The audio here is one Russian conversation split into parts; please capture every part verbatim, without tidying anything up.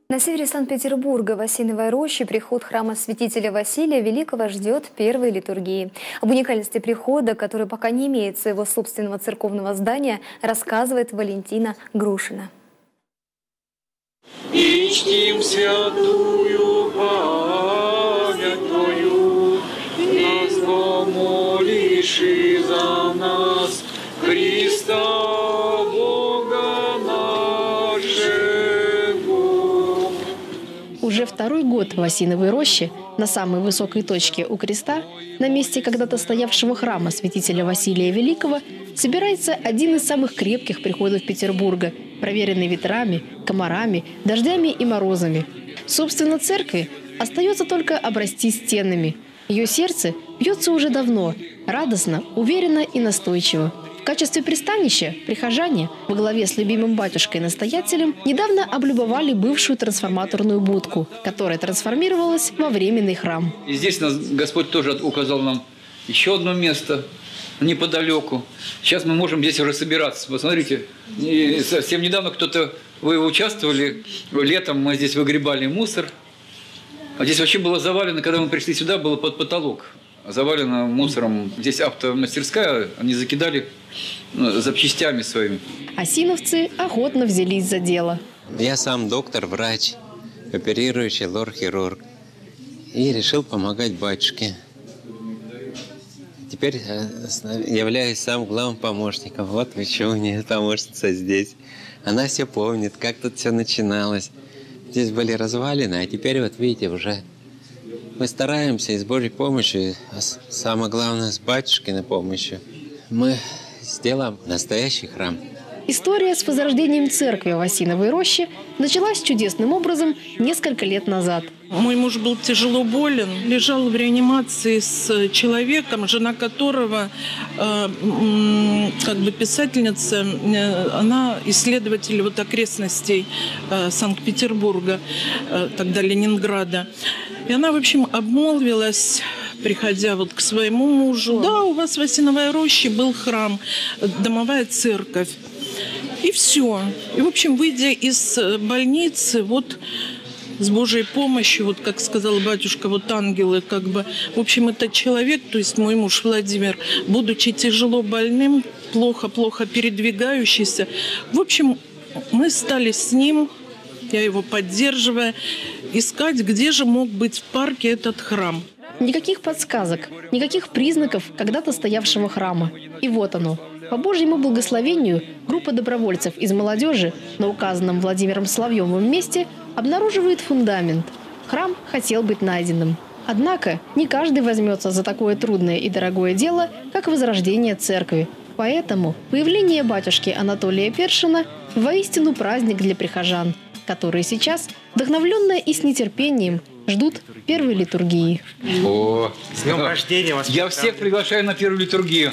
На севере Санкт-Петербурга, в Осиновой роще, приход храма святителя Василия Великого ждет первой литургии. Об уникальности прихода, который пока не имеет своего собственного церковного здания, рассказывает Валентина Грушина. И чтим святую память Твою, нас помолишь и за нас, Христа Бога нашего. Уже второй год в Осиновой роще, на самой высокой точке у креста, на месте когда-то стоявшего храма святителя Василия Великого, собирается один из самых крепких приходов Петербурга, проверенный ветрами, комарами, дождями и морозами. Собственно, церкви остается только обрасти стенами. Ее сердце бьется уже давно, радостно, уверенно и настойчиво. В качестве пристанища прихожане во главе с любимым батюшкой-настоятелем недавно облюбовали бывшую трансформаторную будку, которая трансформировалась во временный храм. И здесь нас Господь тоже указал нам еще одно место неподалеку. Сейчас мы можем здесь уже собираться. Посмотрите, совсем недавно кто-то, вы участвовали, летом мы здесь выгребали мусор. А здесь вообще было завалено, когда мы пришли сюда, было под потолок. Завалено мусором. Здесь автомастерская, они закидали запчастями своими. Осиновцы охотно взялись за дело. Я сам доктор, врач, оперирующий лор-хирург. И решил помогать батюшке. Теперь являюсь самым главным помощником. Вот почему у нее помощница здесь. Она все помнит, как тут все начиналось. Здесь были развалины, а теперь, вот видите, уже мы стараемся и с Божьей помощью, а самое главное, с батюшкиной помощью, мы сделаем настоящий храм. История с возрождением церкви в Осиновой роще началась чудесным образом несколько лет назад. Мой муж был тяжело болен, лежал в реанимации с человеком, жена которого, э, как бы писательница, э, она исследователь вот окрестностей э, Санкт-Петербурга, э, тогда Ленинграда. И она, в общем, обмолвилась, приходя вот к своему мужу: да, у вас в Осиновой роще был храм, домовая церковь. И все. И, в общем, выйдя из больницы, вот с Божьей помощью, вот как сказал батюшка, вот ангелы, как бы, в общем, этот человек, то есть мой муж Владимир, будучи тяжело больным, плохо-плохо передвигающийся, в общем, мы стали с ним, я его поддерживая, искать, где же мог быть в парке этот храм. Никаких подсказок, никаких признаков когда-то стоявшего храма. И вот оно. По Божьему благословению группа добровольцев из молодежи на указанном Владимиром Соловьевым месте обнаруживает фундамент. Храм хотел быть найденным. Однако не каждый возьмется за такое трудное и дорогое дело, как возрождение церкви. Поэтому появление батюшки Анатолия Першина воистину праздник для прихожан, которые сейчас, вдохновленные и с нетерпением, ждут первой литургии. О, с днем рождения вас! Я всех приглашаю на первую литургию.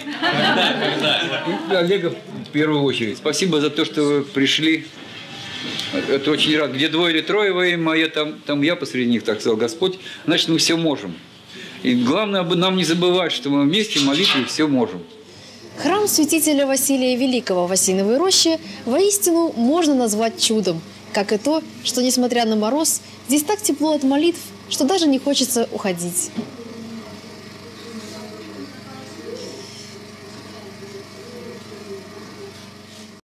Олега в первую очередь. Спасибо за то, что вы пришли. Это очень рад. Где двое или трое во имя мое, там, там я посреди них, так сказал Господь. Значит, мы все можем. И главное нам не забывать, что мы вместе в молитве все можем. Храм святителя Василия Великого в Осиновой роще воистину можно назвать чудом. Как и то, что, несмотря на мороз, здесь так тепло от молитв, что даже не хочется уходить.